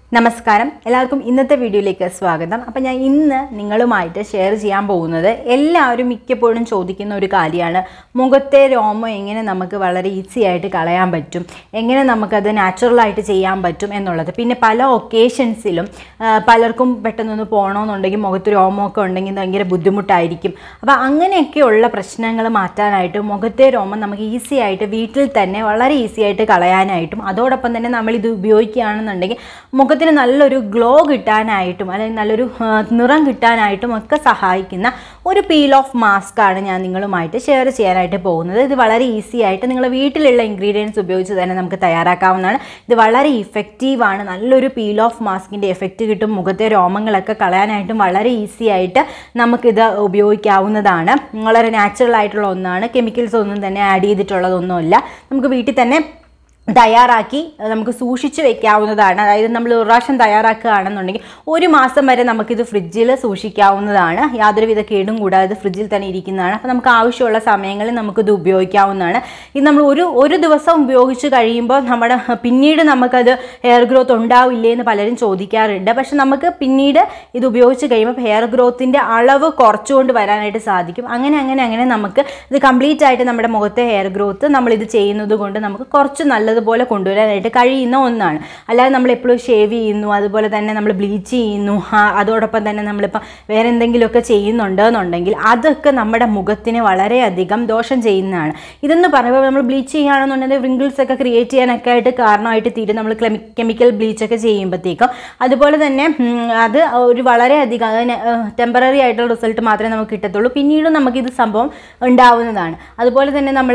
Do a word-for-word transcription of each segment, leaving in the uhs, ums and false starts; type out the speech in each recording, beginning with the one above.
നമസ്കാരം എല്ലാവർക്കും ഇന്നത്തെ വീഡിയോയിലേക്ക് സ്വാഗതം. അപ്പോൾ ഞാൻ ഇന്ന് നിങ്ങളുമായിട്ട് ഷെയർ ചെയ്യാൻ പോകുന്നത് എല്ലാവരും മിക്കപ്പോഴും ചോദിക്കുന്ന ഒരു കാര്യമാണ്, മുഖത്തെ രോമം എങ്ങനെ നമുക്ക് വളരെ ഈസി ആയിട്ട് കളയാൻ പറ്റും, എങ്ങനെ നമുക്കത് നാച്ചുറലായിട്ട് ചെയ്യാൻ പറ്റും എന്നുള്ളത്. പിന്നെ പല ഒക്കേഷൻസിലും പലർക്കും പെട്ടെന്നൊന്ന് പോകണമെന്നുണ്ടെങ്കിൽ മുഖത്ത് രോമമൊക്കെ ഉണ്ടെങ്കിൽ ഭയങ്കര ബുദ്ധിമുട്ടായിരിക്കും. അപ്പോൾ അങ്ങനെയൊക്കെയുള്ള പ്രശ്നങ്ങൾ മാറ്റാനായിട്ട് മുഖത്തെ രോമം നമുക്ക് ഈസി ആയിട്ട് വീട്ടിൽ തന്നെ വളരെ ഈസി ആയിട്ട് കളയാനായിട്ടും അതോടൊപ്പം തന്നെ നമ്മളിത് ഉപയോഗിക്കുകയാണെന്നുണ്ടെങ്കിൽ മുഖ ത്തിന് നല്ലൊരു ഗ്ലോ കിട്ടാനായിട്ടും അല്ലെങ്കിൽ നല്ലൊരു നിറം കിട്ടാനായിട്ടും ഒക്കെ സഹായിക്കുന്ന ഒരു പീൽ ഓഫ് മാസ്ക് ആണ് ഞാൻ നിങ്ങളുമായിട്ട് ഷെയർ ചെയ്യാനായിട്ട് പോകുന്നത്. ഇത് വളരെ ഈസി ആയിട്ട് നിങ്ങളുടെ വീട്ടിലുള്ള ഇൻഗ്രീഡിയൻസ് ഉപയോഗിച്ച് തന്നെ നമുക്ക് തയ്യാറാക്കാവുന്നതാണ്. ഇത് വളരെ ഇഫക്റ്റീവാണ്. നല്ലൊരു പീൽ ഓഫ് മാസ്കിൻ്റെ എഫക്റ്റ് കിട്ടും. മുഖത്തെ രോമങ്ങളൊക്കെ കളയാനായിട്ടും വളരെ ഈസി ആയിട്ട് നമുക്കിത് ഉപയോഗിക്കാവുന്നതാണ്. വളരെ നാച്ചുറൽ ആയിട്ടുള്ള ഒന്നാണ്. കെമിക്കൽസ് ഒന്നും തന്നെ ആഡ് ചെയ്തിട്ടുള്ളതൊന്നുമല്ല. നമുക്ക് വീട്ടിൽ തന്നെ തയ്യാറാക്കി നമുക്ക് സൂക്ഷിച്ച് വെക്കാവുന്നതാണ്. അതായത് നമ്മൾ ഒരു പ്രാവശ്യം തയ്യാറാക്കുകയാണെന്നുണ്ടെങ്കിൽ ഒരു മാസം വരെ നമുക്കിത് ഫ്രിഡ്ജിൽ സൂക്ഷിക്കാവുന്നതാണ്. യാതൊരുവിധ കേടും കൂടാതെ ഫ്രിഡ്ജിൽ തന്നെ ഇരിക്കുന്നതാണ്. അപ്പോൾ നമുക്ക് ആവശ്യമുള്ള സമയങ്ങളിൽ നമുക്കിത് ഉപയോഗിക്കാവുന്നതാണ്. ഇത് നമ്മൾ ഒരു ഒരു ദിവസം ഉപയോഗിച്ച് കഴിയുമ്പോൾ നമ്മുടെ പിന്നീട് നമുക്കത് ഹെയർ ഗ്രോത്ത് ഉണ്ടാവില്ലേ എന്ന് പലരും ചോദിക്കാറുണ്ട്. പക്ഷെ നമുക്ക് പിന്നീട് ഇത് ഉപയോഗിച്ച് കഴിയുമ്പോൾ ഹെയർ ഗ്രോത്തിൻ്റെ അളവ് കുറച്ചുകൊണ്ട് വരാനായിട്ട് സാധിക്കും. അങ്ങനെ അങ്ങനെ അങ്ങനെ നമുക്ക് ഇത് കംപ്ലീറ്റ് ആയിട്ട് നമ്മുടെ മുഖത്തെ ഹെയർ ഗ്രോത്ത് നമ്മളിത് ചെയ്യുന്നത് കൊണ്ട് നമുക്ക് കുറച്ച് നല്ലത് പോലെ കൊണ്ടുവരാനായിട്ട് കഴിയുന്ന ഒന്നാണ്. അല്ലാതെ നമ്മൾ എപ്പോഴും ഷേവ് ചെയ്യുന്നു, അതുപോലെ തന്നെ നമ്മൾ ബ്ലീച്ച് ചെയ്യുന്നു, അതോടൊപ്പം തന്നെ നമ്മളിപ്പോൾ വേറെ എന്തെങ്കിലുമൊക്കെ ചെയ്യുന്നുണ്ട് എന്നുണ്ടെങ്കിൽ അതൊക്കെ നമ്മുടെ മുഖത്തിന് വളരെയധികം ദോഷം ചെയ്യുന്നതാണ്. ഇതെന്ന് പറയുമ്പോൾ നമ്മൾ ബ്ലീച്ച് ചെയ്യുകയാണെന്നുണ്ടെങ്കിൽ റിങ്കിൾസ് ഒക്കെ ക്രിയേറ്റ് ചെയ്യാനൊക്കെ ആയിട്ട് കാരണമായിട്ട് തീരും നമ്മൾ കെമിക്കൽ ബ്ലീച്ചൊക്കെ ചെയ്യുമ്പോഴത്തേക്കും. അതുപോലെ തന്നെ അത് ഒരു വളരെയധികം അതിന് ടെമ്പററി ആയിട്ടുള്ള റിസൾട്ട് മാത്രമേ നമുക്ക് കിട്ടത്തുള്ളൂ. പിന്നീട് നമുക്കിത് സംഭവം ഉണ്ടാവുന്നതാണ്. അതുപോലെ തന്നെ നമ്മൾ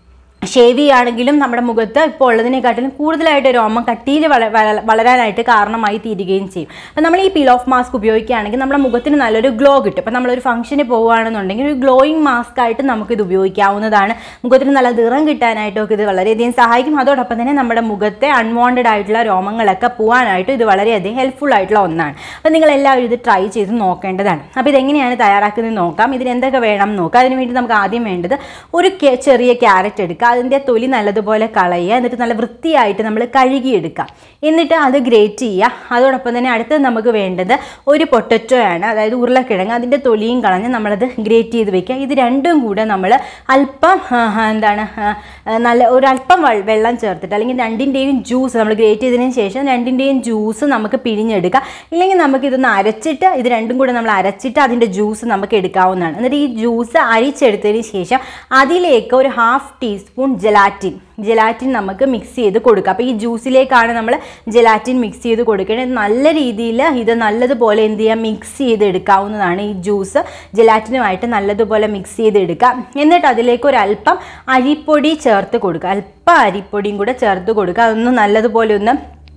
ഷേവ് ചെയ്യുകയാണെങ്കിലും നമ്മുടെ മുഖത്ത് ഇപ്പോൾ ഉള്ളതിനെക്കാട്ടിലും കൂടുതലായിട്ട് രോമം കട്ടിയിൽ വളരാനായിട്ട് കാരണമായി തീരുകയും ചെയ്യും. അപ്പോൾ നമ്മൾ ഈ പീൽ ഓഫ് മാസ്ക് ഉപയോഗിക്കുകയാണെങ്കിൽ നമ്മുടെ മുഖത്തിന് നല്ലൊരു ഗ്ലോ കിട്ടും. അപ്പോൾ നമ്മളൊരു ഫംഗ്ഷന് പോവുകയാണെന്നുണ്ടെങ്കിൽ ഒരു ഗ്ലോയിങ് മാസ്ക് ആയിട്ട് നമുക്കിത് ഉപയോഗിക്കാവുന്നതാണ്. മുഖത്തിന് നല്ല നിറം കിട്ടാനായിട്ടൊക്കെ ഇത് വളരെയധികം സഹായിക്കും. അതോടൊപ്പം തന്നെ നമ്മുടെ മുഖത്തെ അൺവാണ്ടഡ് ആയിട്ടുള്ള രോമങ്ങളൊക്കെ പോകാനായിട്ട് ഇത് വളരെയധികം ഹെൽപ്ഫുൾ ആയിട്ടുള്ള ഒന്നാണ്. അപ്പോൾ നിങ്ങളെല്ലാവരും ഇത് ട്രൈ ചെയ്ത് നോക്കേണ്ടതാണ്. അപ്പോൾ ഇതെങ്ങനെയാണ് തയ്യാറാക്കുന്നത് നോക്കാം. ഇതിന് എന്തൊക്കെ വേണം നോക്കാം. അതിന് വേണ്ടി നമുക്ക് ആദ്യം വേണ്ടത് ഒരു ചെറിയ ക്യാരറ്റ് എടുക്കുക. അതിൻ്റെ തൊലി നല്ലതുപോലെ കളയുക. എന്നിട്ട് നല്ല വൃത്തിയായിട്ട് നമ്മൾ കഴുകിയെടുക്കുക. എന്നിട്ട് അത് ഗ്രേറ്റ് ചെയ്യുക. അതോടൊപ്പം തന്നെ അടുത്തത് നമുക്ക് വേണ്ടത് ഒരു പൊട്ടറ്റോ ആണ്, അതായത് ഉരുളക്കിഴങ്ങ്. അതിൻ്റെ തൊലിയും കളഞ്ഞ് നമ്മളത് ഗ്രേറ്റ് ചെയ്ത് വെക്കുക. ഇത് രണ്ടും കൂടെ നമ്മൾ അല്പം എന്താണ് നല്ല ഒരല്പം വെള്ളം ചേർത്തിട്ട് അല്ലെങ്കിൽ രണ്ടിൻ്റെയും ജ്യൂസ് നമ്മൾ ഗ്രേറ്റ് ചെയ്തതിന് ശേഷം രണ്ടിൻ്റെയും ജ്യൂസ് നമുക്ക് പിഴിഞ്ഞെടുക്കുക. ഇല്ലെങ്കിൽ നമുക്കിതൊന്ന് അരച്ചിട്ട് ഇത് രണ്ടും കൂടെ നമ്മൾ അരച്ചിട്ട് അതിൻ്റെ ജ്യൂസ് നമുക്ക് എടുക്കാവുന്നതാണ്. എന്നിട്ട് ഈ ജ്യൂസ് അരിച്ചെടുത്തതിന് ശേഷം അതിലേക്ക് ഒരു ഹാഫ് ടീസ്പൂൺ ജെലാറ്റിൻ ജെലാറ്റിൻ നമുക്ക് മിക്സ് ചെയ്ത് കൊടുക്കുക. അപ്പോൾ ഈ ജ്യൂസിലേക്കാണ് നമ്മൾ ജെലാറ്റിൻ മിക്സ് ചെയ്ത് കൊടുക്കേണ്ടത്. നല്ല രീതിയിൽ ഇത് നല്ലതുപോലെ എന്ത് ചെയ്യുക, മിക്സ് ചെയ്ത് എടുക്കാവുന്നതാണ്. ഈ ജ്യൂസ് ജെലാറ്റിനുമായിട്ട് നല്ലതുപോലെ മിക്സ് ചെയ്ത് എടുക്കുക. എന്നിട്ട് അതിലേക്ക് ഒരല്പം അരിപ്പൊടി ചേർത്ത് കൊടുക്കുക. അല്പം അരിപ്പൊടിയും കൂടെ ചേർത്ത് കൊടുക്കുക. അതൊന്ന് നല്ലതുപോലെ ഒന്ന്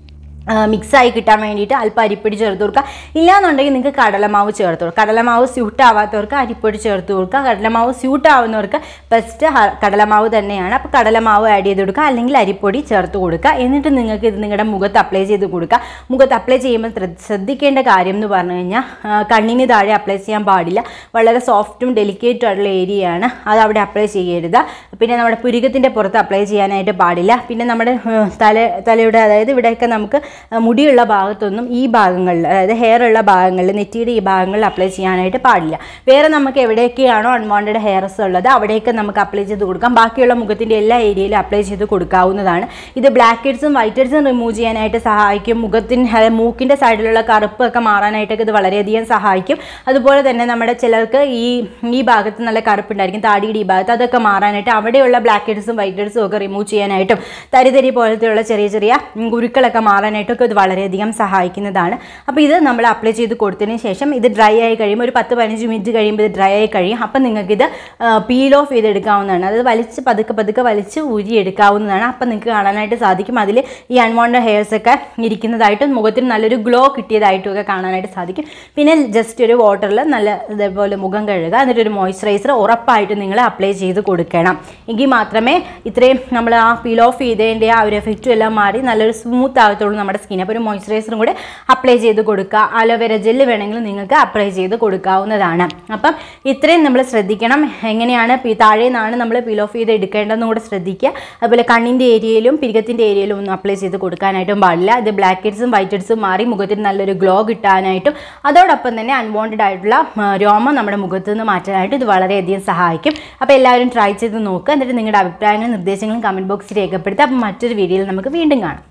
മിക്സായി കിട്ടാൻ വേണ്ടിയിട്ട് അല്പം അരിപ്പൊടി ചേർത്ത് കൊടുക്കുക. ഇല്ലാന്നുണ്ടെങ്കിൽ നിങ്ങൾക്ക് കടലമാവ് ചേർത്ത് കൊടുക്കുക. കടലമാവ് സ്യൂട്ട് ആവാത്തവർക്ക് അരിപ്പൊടി ചേർത്ത് കൊടുക്കുക. കടലമാവ് സ്യൂട്ട് ആവുന്നവർക്ക് ബെസ്റ്റ് കടലമാവ് തന്നെയാണ്. അപ്പോൾ കടലമാവ് ആഡ് ചെയ്ത് കൊടുക്കുക, അല്ലെങ്കിൽ അരിപ്പൊടി ചേർത്ത് കൊടുക്കുക. എന്നിട്ട് നിങ്ങൾക്ക് ഇത് നിങ്ങളുടെ മുഖത്ത് അപ്ലൈ ചെയ്ത് കൊടുക്കുക. മുഖത്ത് അപ്ലൈ ചെയ്യുമ്പോൾ ശ്രദ്ധിക്കേണ്ട കാര്യം എന്ന് പറഞ്ഞു കഴിഞ്ഞാൽ കണ്ണിന് താഴെ അപ്ലൈ ചെയ്യാൻ പാടില്ല. വളരെ സോഫ്റ്റും ഡെലിക്കേറ്റും ആയിട്ടുള്ള ഏരിയയാണ്, അത് അവിടെ അപ്ലൈ ചെയ്യരുത്. പിന്നെ നമ്മുടെ പുരികത്തിൻ്റെ പുറത്ത് അപ്ലൈ ചെയ്യാനായിട്ട് പാടില്ല. പിന്നെ നമ്മുടെ തല തലയുടെ അതായത് ഇവിടെയൊക്കെ നമുക്ക് മുടിയുള്ള ഭാഗത്തൊന്നും ഈ ഭാഗങ്ങളിൽ, അതായത് ഹെയർ ഉള്ള ഭാഗങ്ങളിൽ, നെറ്റിയുടെ ഈ ഭാഗങ്ങളിൽ അപ്ലൈ ചെയ്യാനായിട്ട് പാടില്ല. വേറെ നമുക്ക് എവിടെയൊക്കെയാണോ അൺവാണ്ടഡ് ഹെയർസ് ഉള്ളത് അവിടെയൊക്കെ നമുക്ക് അപ്ലൈ ചെയ്ത് കൊടുക്കാം. ബാക്കിയുള്ള മുഖത്തിൻ്റെ എല്ലാ ഏരിയയിലും അപ്ലൈ ചെയ്ത് കൊടുക്കാവുന്നതാണ്. ഇത് ബ്ലാക്ക് ഹെഡ്സും വൈറ്റ് ഹെഡ്സും റിമൂവ് ചെയ്യാനായിട്ട് സഹായിക്കും. മുഖത്തിന് മൂക്കിൻ്റെ സൈഡിലുള്ള കറുപ്പൊക്കെ മാറാനായിട്ടൊക്കെ ഇത് വളരെയധികം സഹായിക്കും. അതുപോലെ തന്നെ നമ്മുടെ ചിലർക്ക് ഈ ഈ ഭാഗത്ത് നല്ല കറുപ്പുണ്ടായിരിക്കും, താടിയുടെ ഈ ഭാഗത്ത്, അതൊക്കെ മാറാനായിട്ട് അവിടെയുള്ള ബ്ലാക്ക് ഹെഡ്സും വൈറ്റ് ഹെഡ്സും ഒക്കെ റിമൂവ് ചെയ്യാനായിട്ടും തരിതരി പോലത്തെയുള്ള ചെറിയ ചെറിയ ഗുരുക്കളൊക്കെ മാറാനായിട്ട് ൊക്കെ ഇത് വളരെയധികം സഹായിക്കുന്നതാണ്. അപ്പോൾ ഇത് നമ്മൾ അപ്ലൈ ചെയ്ത് കൊടുത്തതിന് ശേഷം ഇത് ഡ്രൈ ആയി കഴിയുമ്പോൾ ഒരു പത്ത് പതിനഞ്ച് മിനിറ്റ് കഴിയുമ്പോൾ ഇത് ഡ്രൈ ആയി കഴിയും. അപ്പം നിങ്ങൾക്കിത് പീൽ ഓഫ് ചെയ്തെടുക്കാവുന്നതാണ്. അത് വലിച്ച് പതുക്കെ പതുക്കെ വലിച്ച് ഊരിയെടുക്കാവുന്നതാണ്. അപ്പം നിങ്ങൾക്ക് കാണാനായിട്ട് സാധിക്കും അതിൽ ഈ അൺവാണ്ടഡ് ഹെയർസ് ഒക്കെ ഇരിക്കുന്നതായിട്ടും മുഖത്തിന് നല്ലൊരു ഗ്ലോ കിട്ടിയതായിട്ടും ഒക്കെ കാണാനായിട്ട് സാധിക്കും. പിന്നെ ജസ്റ്റ് ഒരു വാട്ടറിൽ നല്ല ഇതേപോലെ മുഖം കഴുകുക. എന്നിട്ടൊരു മോയ്സ്ചറൈസർ ഉറപ്പായിട്ട് നിങ്ങൾ അപ്ലൈ ചെയ്ത് കൊടുക്കണം. എങ്കിൽ മാത്രമേ ഇത്രയും നമ്മൾ ആ പീൽ ഓഫ് ചെയ്തതിൻ്റെ ആ ഒരു എഫക്റ്റും എല്ലാം മാറി നല്ലൊരു സ്മൂത്ത് ആകത്തുള്ളൂ. നമ്മുടെ സ്കിൻ. അപ്പോൾ ഒരു മോയ്സ്ചറൈസറും കൂടെ അപ്ലൈ ചെയ്ത് കൊടുക്കുക. അലോവേര ജെല്ല് വേണമെങ്കിൽ നിങ്ങൾക്ക് അപ്ലൈ ചെയ്ത് കൊടുക്കാവുന്നതാണ്. അപ്പം ഇത്രയും നമ്മൾ ശ്രദ്ധിക്കണം. എങ്ങനെയാണ് താഴെ നിന്നാണ് നമ്മൾ പീൽ ഓഫ് ചെയ്ത് എടുക്കേണ്ടതെന്നും കൂടെ ശ്രദ്ധിക്കുക. അതുപോലെ കണ്ണിൻ്റെ ഏരിയയിലും പിരികത്തിൻ്റെ ഏരിയയിലും ഒന്നും അപ്ലൈ ചെയ്ത് കൊടുക്കാനായിട്ടും പാടില്ല. ഇത് ബ്ലാക്ക് ഹെഡ്സും വൈറ്റ് ഹെഡ്സും മാറി മുഖത്തിന് നല്ലൊരു ഗ്ലോ കിട്ടാനായിട്ടും അതോടൊപ്പം തന്നെ അൺവാണ്ടഡ് ആയിട്ടുള്ള രോമം നമ്മുടെ മുഖത്ത് നിന്ന് മാറ്റാനായിട്ട് ഇത് വളരെയധികം സഹായിക്കും. അപ്പോൾ എല്ലാവരും ട്രൈ ചെയ്ത് നോക്കുക. എന്നിട്ട് നിങ്ങളുടെ അഭിപ്രായങ്ങളും നിർദ്ദേശങ്ങളും കമൻറ്റ് ബോക്സിൽ രേഖപ്പെടുത്തുക. അപ്പം മറ്റൊരു വീഡിയോയിൽ നമുക്ക് വീണ്ടും കാണാം.